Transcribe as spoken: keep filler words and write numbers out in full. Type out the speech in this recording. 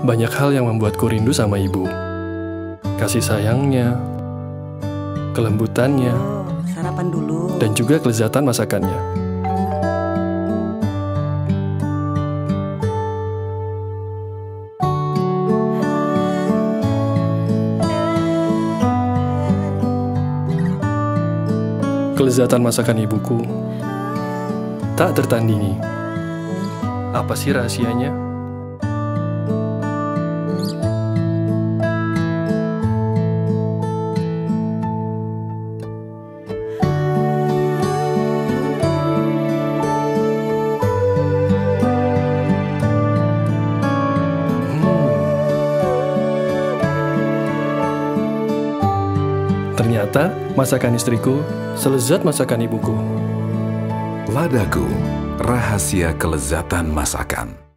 Banyak hal yang membuatku rindu sama ibu. Kasih sayangnya, kelembutannya, Oh, sarapan dulu. dan juga kelezatan masakannya. Kelezatan masakan ibuku tak tertandingi. Apa sih rahasianya? Ternyata masakan istriku selezat masakan ibuku. Ladaku, rahasia kelezatan masakan.